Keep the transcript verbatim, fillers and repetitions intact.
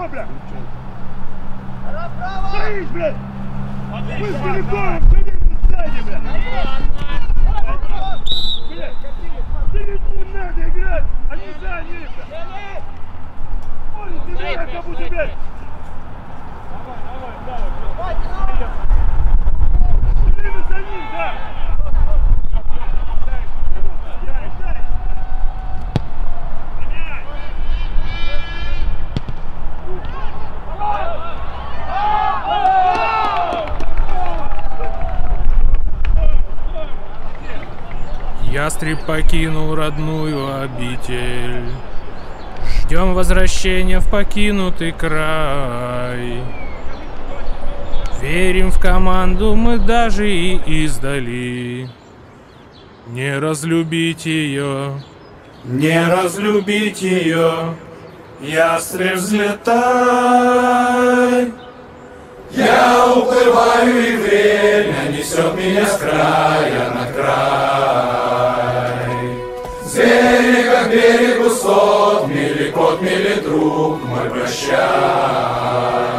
Что, бля? Стоишь, блядь! Мы с далеком, что ты сзади, блядь! Блядь, далеко надо играть, а не сзади, блядь! Ой, ты давай, как будто, блядь! Давай, давай, давай! Время за ним, да! Ястреб покинул родную обитель. Ждем возвращения в покинутый край. Верим в команду мы даже и издали. Не разлюбить ее, не разлюбить ее, ястреб, взлетай. Я уплываю, и время несет меня с края на край. С берега к берегу сот, мили кот, мили друг мой, прощай.